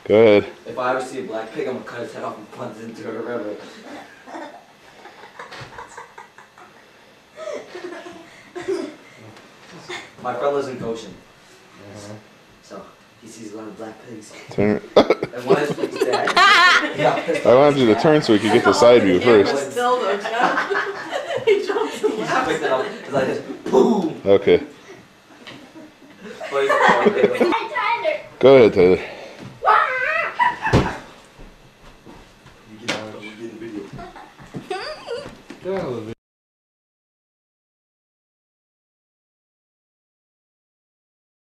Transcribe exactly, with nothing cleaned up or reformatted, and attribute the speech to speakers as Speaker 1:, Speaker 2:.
Speaker 1: Go ahead.
Speaker 2: If I ever see a black pig, I'm gonna cut his head off and plunge it into a river. My friend lives in Goshen, uh-huh. So he sees a lot of black pigs.
Speaker 1: Turn.
Speaker 2: And one is his dad.
Speaker 1: I wanted you to turn so we could get the side view first.
Speaker 3: He jumps in the
Speaker 2: I picked it up. It's like this. Boom.
Speaker 1: Okay. Go ahead, Tyler.